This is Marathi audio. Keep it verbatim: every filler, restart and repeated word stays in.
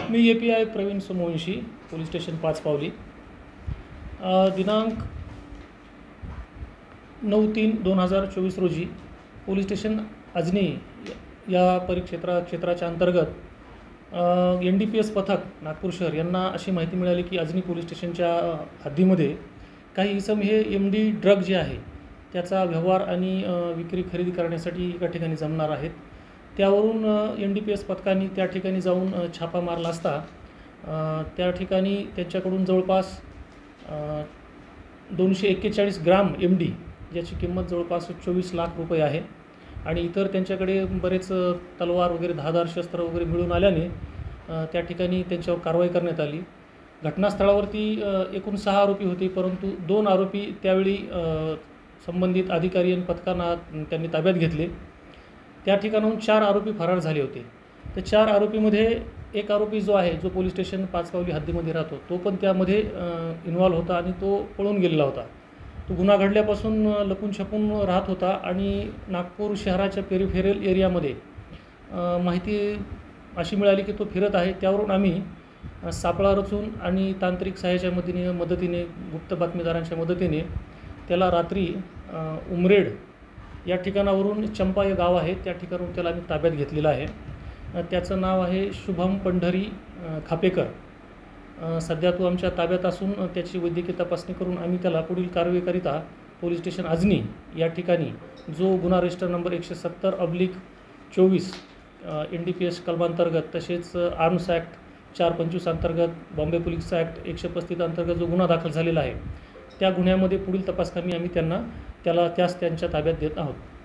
Me A P I Pravin Somvanshi, police station Pachpaoli. दिनांक नऊ तीन दोन हजार चोवीस रोजी पोलीस स्टेशन अजनी या परिक्षेत्रा क्षेत्राच्या अंतर्गत एन डी पी एस पथक नागपूर शहर यांना अशी माहिती मिळाली की अजनी पोलीस स्टेशनच्या हद्दीमध्ये काही इसम हे एम डी ड्रग जे आहे त्याचा व्यवहार आणि विक्री खरेदी करण्यासाठी एका ठिकाणी जमणार आहेत. त्यावरून एन डी पी एस पथकांनी त्या ठिकाणी जाऊन छापा मारला असता त्या ठिकाणी त्यांच्याकडून जवळपास दोनशे एक्केचाळीस ग्राम एम डी ज्याची किंमत जवळपास चोवीस लाख रुपये आहे आणि इतर त्यांच्याकडे बरेच तलवार वगैरे धारदार शस्त्र वगैरे मिळून आल्याने त्या ठिकाणी त्यांच्यावर कारवाई करण्यात आली. घटनास्थळावरती एकूण सहा आरोपी होते, परंतु दोन आरोपी त्यावेळी संबंधित अधिकारी आणि पथकांना त्यांनी ताब्यात घेतले. त्या ठिकाणाहून चार आरोपी फरार झाले होते. तर चार आरोपीमध्ये एक आरोपी जो आहे जो पोलीस स्टेशन पाचपावली हद्दीमध्ये राहतो तो पण त्यामध्ये इन्व्हॉल्व होता आणि तो पळून गेलेला होता. तो गुन्हा घडल्यापासून लपून छपून राहत होता आणि नागपूर शहराच्या पेरिफेरल एरियामध्ये माहिती अशी मिळाली की तो फिरत आहे. त्यावरून आम्ही सापळा रचून आणि तांत्रिक सहाय्याच्या मदतीने मदतीने गुप्त बातमीदारांच्या मदतीने त्याला रात्री उमरेड या ठिकाणावरून चंपा हे गाव आहे त्या ठिकाणावरून त्याला आम्ही ताब्यात घेतलेलं आहे. त्याचं नाव आहे शुभम पंढरी खापेकर. सध्या तो आमच्या ताब्यात असून त्याची वैद्यकीय तपासणी करून आम्ही त्याला पुढील कारवाईकरिता पोलीस स्टेशन अजनी या ठिकाणी जो गुन्हा रजिस्टर नंबर एकशे सत्तर अब्लिक चोवीस एन डी पी एस कलमांतर्गत तसेच आर्म्स ॲक्ट चार पंचवीस अंतर्गत बॉम्बे पोलीस ॲक्ट एकशे पस्तीस अंतर्गत जो गुन्हा दाखल झालेला आहे त्या गुन्ह्यामध्ये पुढील तपासकामी आम्ही त्यांना त्याला त्यास त्यांच्या ताब्यात देत आहोत.